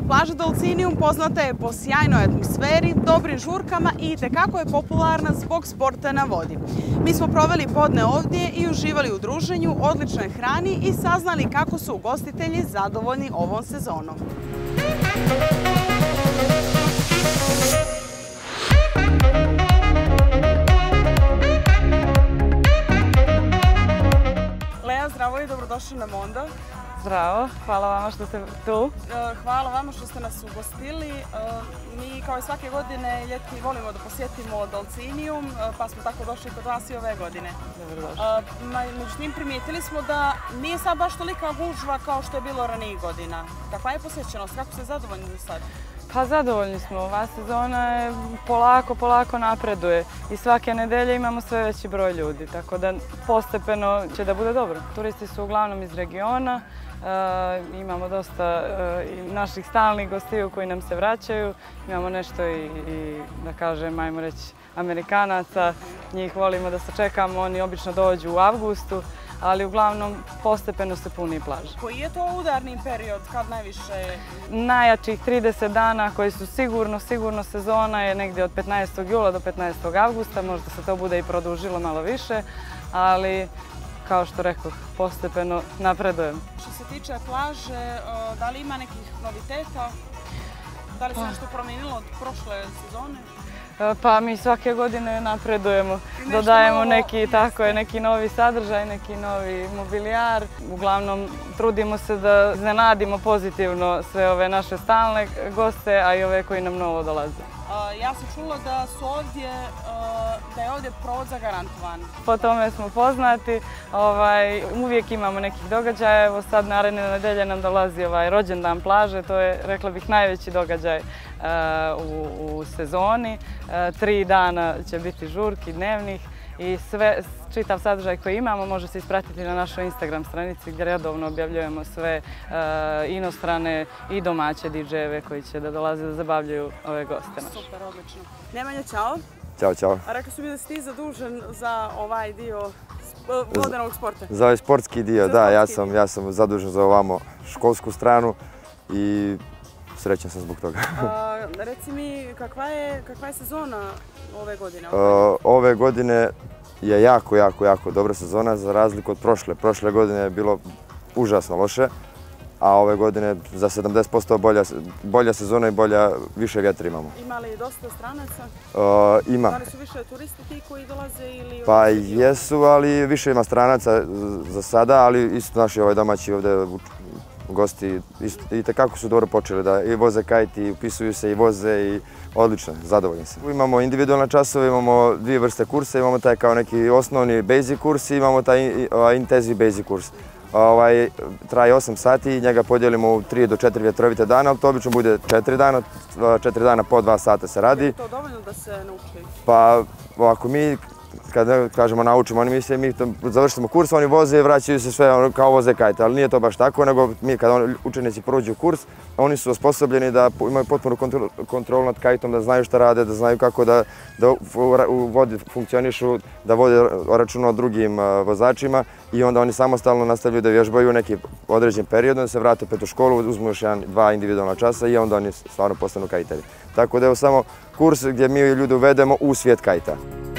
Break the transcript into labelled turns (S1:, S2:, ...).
S1: Plaža Dolcinijum poznata je po sjajnoj atmosferi, dobrim žurkama i itekako je popularna zbog sporta na vodi. Mi smo proveli podne ovdje i uživali u druženju, odličnoj hrani i saznali kako su ugostitelji zadovoljni ovom sezonom. Lea, zdravo i dobrodošli na Mondo.
S2: Zdravo, hvala vama što ste tu.
S1: Hvala vama što ste nas ugostili. Mi kao i svake godine ljeti volimo da posjetimo Dolcinijum, pa smo tako došli kod vas i ove godine.
S2: Dobrodošli.
S1: Međutim, primijetili smo da nije sad baš tolika gužva kao što je bilo ranijih godina. Kakva je posjećenost? Kako ste zadovoljni do sad?
S2: Pa zadovoljni smo. Ova sezona je polako napreduje i svake nedelje imamo sve veći broj ljudi, tako da postepeno će da bude dobro. Turisti su uglavnom iz regiona, imamo dosta naših stalnih gostiju koji nam se vraćaju, imamo nešto i da kažem, ajmo reći, Amerikanaca, njih volimo da sačekamo, oni obično dođu u avgustu, ali uglavnom postepeno se puni plaža.
S1: Koji je to udarni period, kad najviše?
S2: Najjačih 30 dana koji su sigurno sezona je negdje od 15. jula do 15. avgusta, možda se to bude i produžilo malo više, ali kao što rekoh, postepeno napredujemo.
S1: Što se tiče plaže, da li ima nekih noviteta? Da li se nešto promijenilo od prošle sezone?
S2: Pa mi svake godine napredujemo, dodajemo neki novi sadržaj, neki novi mobilijar. Uglavnom trudimo se da iznenadimo pozitivno sve ove naše stalne goste, a i ove koji nam novo dolaze.
S1: Ja sam čula da je ovdje provod zagarantovan.
S2: Po tome smo poznati, uvijek imamo nekih događaja. Evo sad naredne nedelje nam dolazi rođendan plaže, to je, rekla bih, najveći događaj u sezoni. 3 dana će biti žurki dnevnih i čitav sadržaj koji imamo može se ispratiti na našoj Instagram stranici gdje redovno objavljujemo sve inostrane i domaće DJ-eve koji će da dolaze da zabavljaju ove goste naše.
S1: Super, odlično. Nemanja, čao.
S3: Ćao.
S1: A rekli su mi da si ti zadužen za ovaj dio vodenog sporta.
S3: Za ovaj sportski dio, da, ja sam zadužen za ovamo školsku stranu i srećan sam zbog toga.
S1: Reci mi, kakva je sezona ove godine?
S3: Ove godine je jako dobra sezona za razliku od prošle. Prošle godine je bilo užasno loše, a ove godine za 70% bolja sezona i više vjetra imamo.
S1: Ima li dosta stranaca?
S3: Ima.
S1: Da li su više turisti ti koji dolaze ili...
S3: Pa jesu, ali više ima stranaca za sada, ali isto naši domaći ovdje gosti itekako su dobro počeli da i voze kajt i upisuju se i voze i odlično, zadovoljni sam. Imamo individualne časove, imamo dvije vrste kursa, imamo taj kao neki osnovni basic kurs i imamo taj intenziv basic kurs. Traje 8 sati i njega podijelimo u 3 do 4 vjetrovite dana, ali to obično bude 4 dana po 2 sata se radi.
S1: Je to dovoljno da se nauči?
S3: Pa ovako mi, kad kažemo naučimo, oni misle mi završimo kurs, oni voze i vraćaju se sve kao voze kajte, ali nije to baš tako, nego mi kad učenici prođu kurs, oni su osposobljeni da imaju potpunu kontrolu nad kajtom, da znaju šta rade, da znaju kako da u vodi funkcionišu, da vode računa o drugim vozačima i onda oni samostalno nastavljaju da vježbaju neki određen period, onda se vrate opet u školu, uzmu još 1-2 individualna časa i onda oni stvarno postanu kajteri. Tako da je ovo samo kurs gdje mi ljude uvedemo u svijet kajta.